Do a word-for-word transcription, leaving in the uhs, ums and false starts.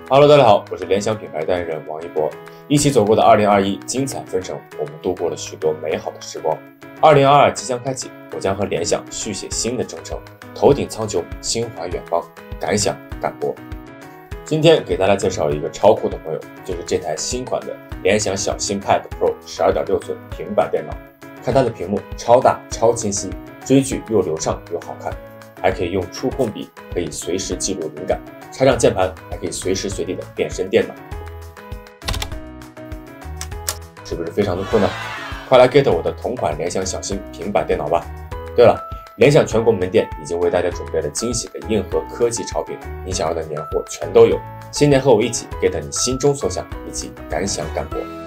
Hello， 大家好，我是联想品牌代言人王一博。一起走过的二零二一精彩纷呈，我们度过了许多美好的时光。二零二二即将开启，我将和联想续写新的征程，头顶苍穹，心怀远方，敢想敢搏。今天给大家介绍一个超酷的朋友，就是这台新款的联想小新 Pad Pro 十二点六寸平板电脑。看它的屏幕超大超清晰，追剧又流畅又好看，还可以用触控笔，可以随时记录灵感。插上键盘，还可以随时随地的变身电脑，是不是非常的酷呢？快来 get 我的同款联想小新平板电脑吧！对了，联想全国门店已经为大家准备了惊喜的硬核科技超品，你想要的年货全都有。新年和我一起 get 你心中所想，一起敢想敢搏。